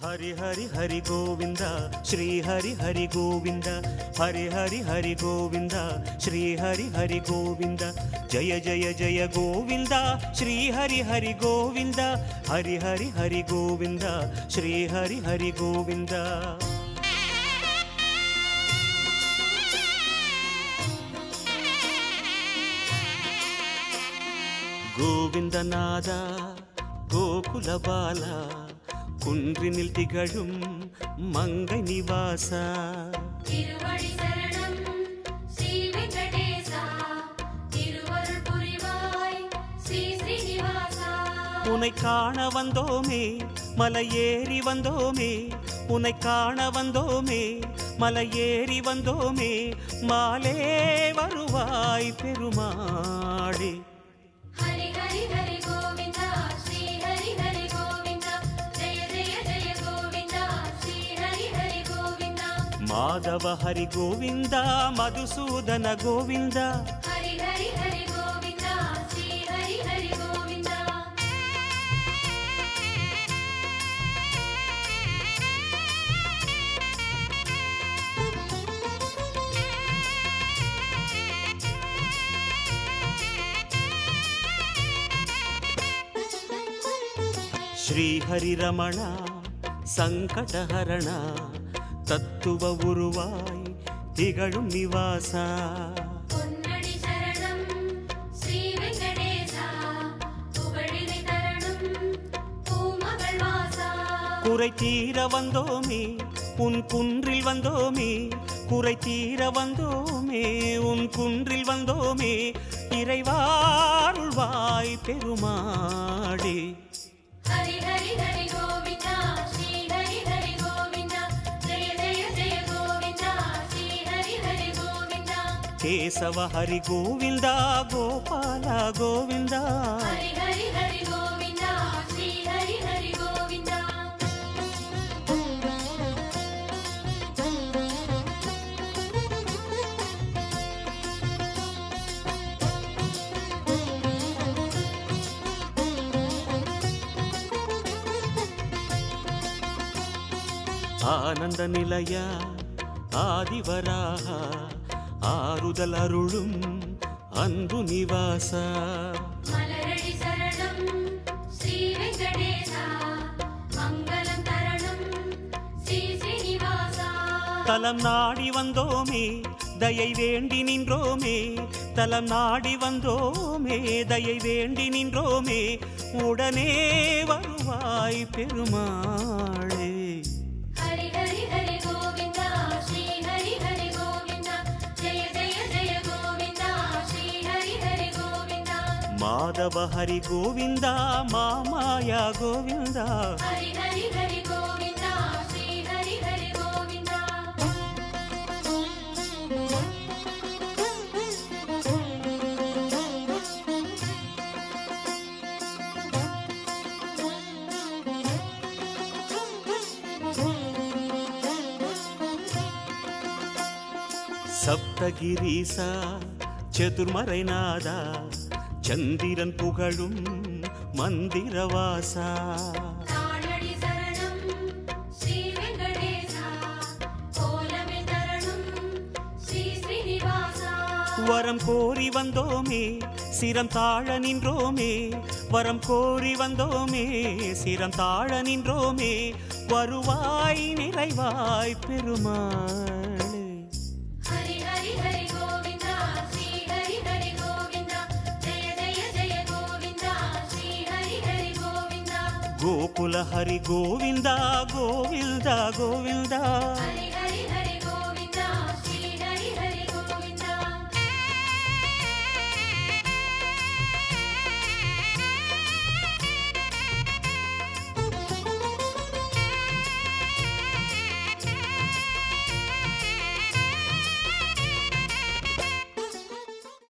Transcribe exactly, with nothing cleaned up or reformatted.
हरि हरि हरि गोविंद श्री हरि हरि गोविंद हरि हरि हरि गोविंद श्री हरि हरि गोविंद जय जय जय गोविंद श्री हरि हरि गोविंद हरि हरि हरि गोविंद श्री हरि हरि गोविंद गोविंद नादा गोकुल बाला कुन्றினில் திகழும் மங்கை நிவாசா திருவடி சரணம் ஸ்ரீ வெங்கடேசா திருவருள் புரிவாய் ஸ்ரீ ஸ்ரீனிவாசா உன்னை காண வந்தோமே மலையேறி வந்தோமே உன்னை காண வந்தோமே மலையேறி வந்தோமே மாலே வருவாய் பெருமாளே हरि हरि हरि गोविंदा श्री हरि हरि गोविंदा जय जय जय गोविंदा श्री हरि हरि गोविंदा माधव हरि गोविंदा मधुसूदन गोविंदा हरि हरि हरि गोविंदा श्री हरि हरि गोविंदा श्री हरि रमणा संकटहरणा तत्व उरुवाय तिगळुम निवासा பொன்னடி சரணம் ஸ்ரீ வெங்கடேசா புகழினை தரணும் பூமகள் வாசா குறை தீர வந்தோமே உன் குன்றில் வந்தோமே குறை தீர வந்தோமே உன் குன்றில் வந்தோமே இறைவாருள்வாய் பெருமாளே हरि हरि हरि गोविंदा श्री हरि हरि गोविंदा जय जय जय गोविंदा श्री हरि हरि गोविंदा केशव हरि गोविंदा गोपाल गोविंदा हरि हरि हरि गोविंदा श्री हरि हरि गोविंदा आनंद निलया आदिवराहा आरुदल अरुळुम अन्बु निवासा मलरडि शरणं श्री वेंकटेशा मंगलम तरणं श्री श्रीनिवासा तलम नाडी वंदोमे दयै वेंडी निன்றோமே तलम नाडी वंदोमे दयै वेंडी निன்றோமே उडने வருவாய் பெருமாளே हरि हरि हरि गोविंदा श्री हरि हरि गोविंदा जय जय जय गोविंदा श्री हरि हरि गोविंदा माधव हरि गोविंदा मामाया गोविंदा हरि हरि हरि गोविंदा श्री हरि हरि गोविंदा सप्तगिरीसा चतुर्मறைநாதா चंदिरन पुगழும் मंदिरवासा ताळडि शरणं श्री वेंकटेशा कोलमे तरणं श्री श्रीनिवासा वरम कोरी वंदोमे सिरम ताळ निன்றோமே वरम कोरी वंदोमे सिरम ताळ निன்றோமே வருவாய் நிறைவாய் பெருமாளே हरि हरि हरि गोविंदा श्री हरि हरि गोविंदा जय जय जय गोविंदा श्री हरि हरि गोविंदा गोकुल हरि गोविंदा गोविंदा गोविंदा हरि